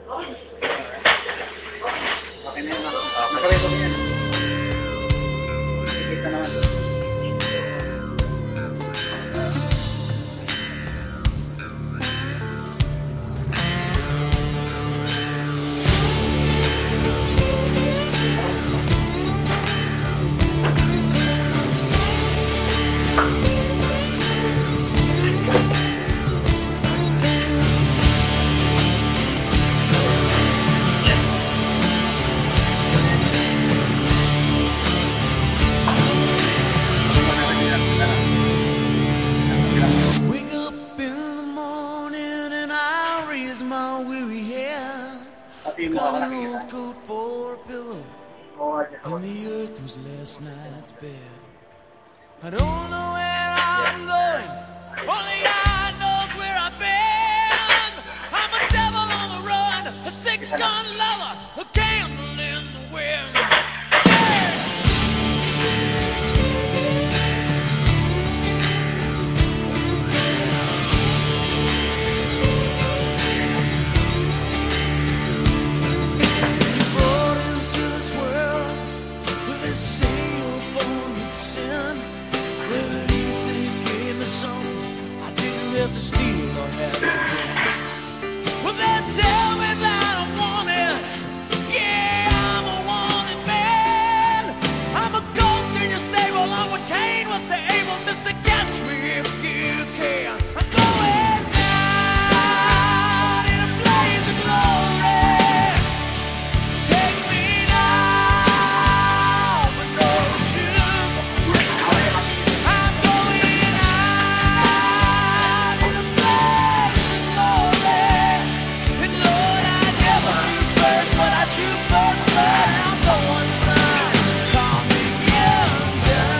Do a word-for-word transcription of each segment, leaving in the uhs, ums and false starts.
Okay na yun. Nakareto na yan. Ikit na naman. Got an old coat for a pillow, and the earth was last night's bed. I don't know where I'm going, only God knows where I've been. I'm a devil on the run, a six-gun lover, a candle in the wind. To steal or have to win. Well, they tell me that I'm wanted. Yeah, I'm a wanted man. I'm a goat in your stable. I'm what Cain was to Abel. Mister Catch me if you can. I'm going down in a blaze of glory. Take me now, but don't you? I'm going out. And Lord, I never choose first, but I choose first blood. I'm going, son, call me young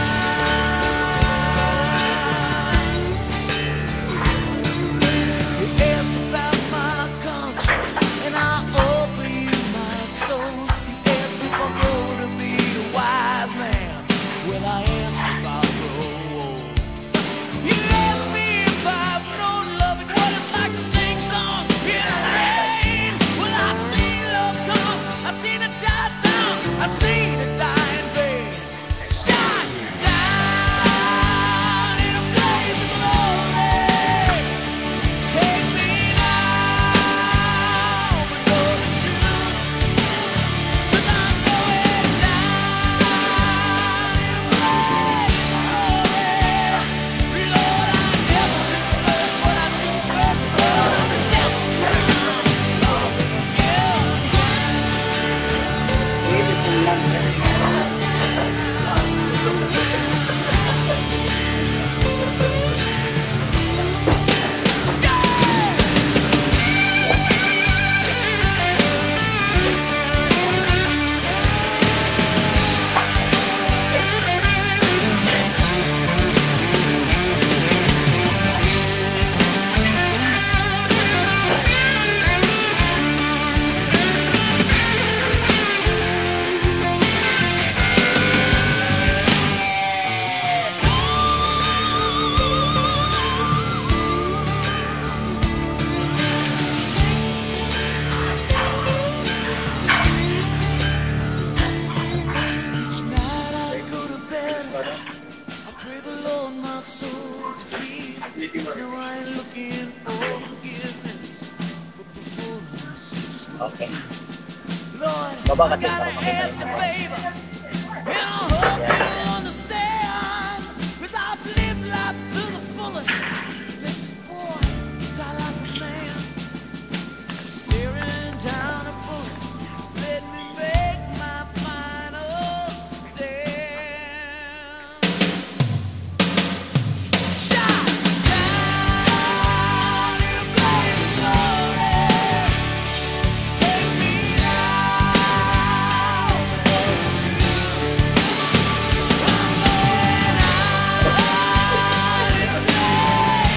gun. You ask about my conscience, and I offer you my soul. You ask if I'll grow to be a wise man. Well, I ask if I'll grow old. You ask me if I've known love and what it's like to sing songs in the rain. Well, I've seen love come, I've seen it shot down, I've seen it die in vain. Shot down in a blaze of glory. Take me now, but know the truth, 'cause I'm going down in a blaze of glory. Lord, I never choose first, but I choose first blood. I'm the devil's son, call me young Each night I go to bed, I pray the Lord my soul to keep. No, I ain't looking for forgiveness, but before I'm six Okay. Lord, Baba I kasi gotta para ask a makita favor, and I hope you'll understand, 'cause I've lived life to the fullest. Let this boy die like a man, staring down a bullet. Let me make my final stand. Shot down in a blaze of glory. Take me now, but don't you? I'm going out in a blaze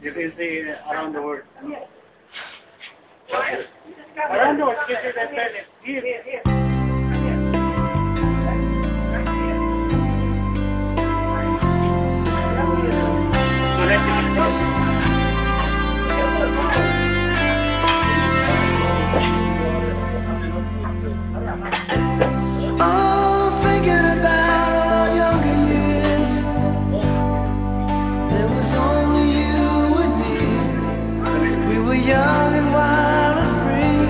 You can see around the world. Around the world, you can see that planet. Here, here. Oh, thinking about our younger years, there was only you and me. We were young and wild and free.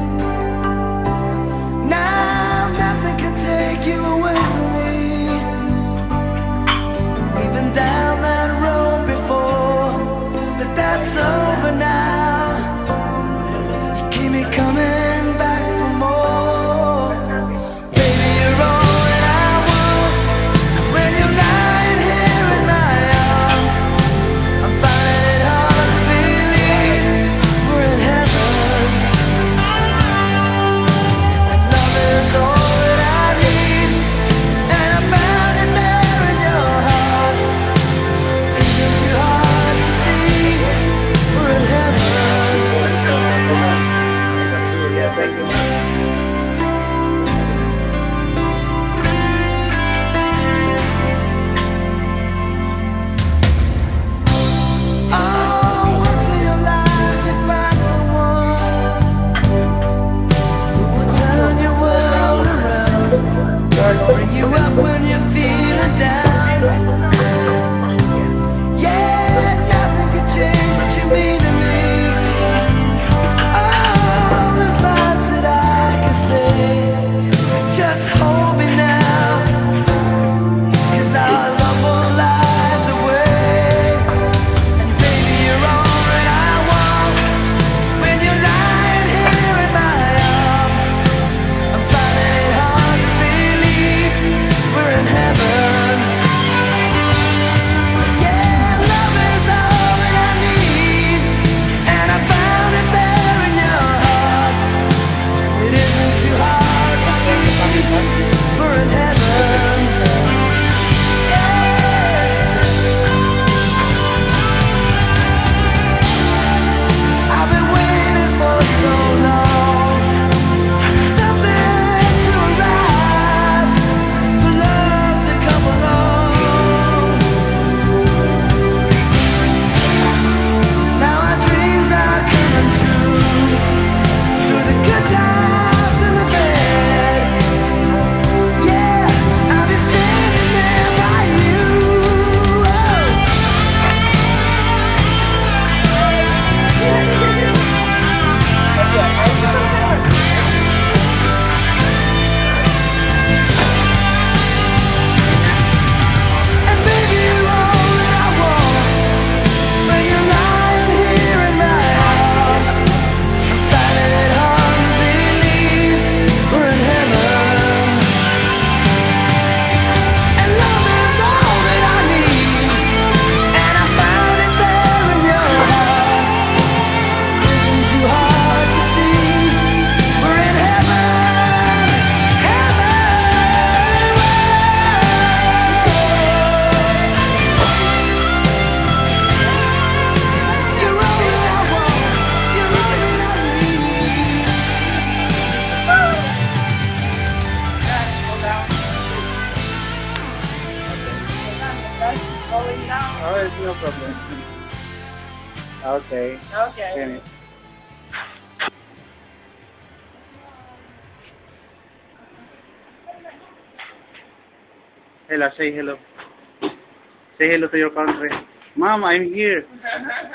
Now nothing can take you away from me. We've been down that road before, but that's over now. You keep me coming back for more. Baby, you're all that I want. When you're lying here in my arms, I'm finding it hard to believe we're in heaven. And love is all that I need, and I found it there in your heart. Isn't too hard to see we're in heaven. Yeah, thank you. Oh, once in your life you find someone who will turn your world around, bring you up when you're feeling down. Yeah, nothing could change what you mean to me. Oh, there's lots that I can say, just hold me now, 'cause our love will light the way. And baby, you're all that I want. When you're lying here in my arms, I'm finding it hard to believe we're in heaven. Yeah, love is all that I need, and I found it there in your heart. It isn't too hard to see we're in heaven. I've been waiting for so long, for something to arrive, for love to come along. Now our dreams are coming true, through the good times and the bad. Yeah, I'll be standing there by you. And baby, you're all that I want. When you're lying here in my arms, I'm finding it hard to believe we're in heaven. And love is all that I need, and I found it there in your heart. Isn't too hard to see we're in heaven. You're all that I want. You're all that I need. Going down. Alright, no problem. Okay. Okay. Finish. Hello, say hello. Say hello to your country. Mom, I'm here.